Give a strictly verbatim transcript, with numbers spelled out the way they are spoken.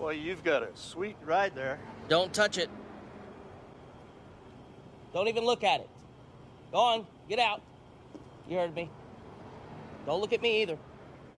Well, you've got a sweet ride there. Don't touch it. Don't even look at it. Go on, get out. You heard me. Don't look at me either.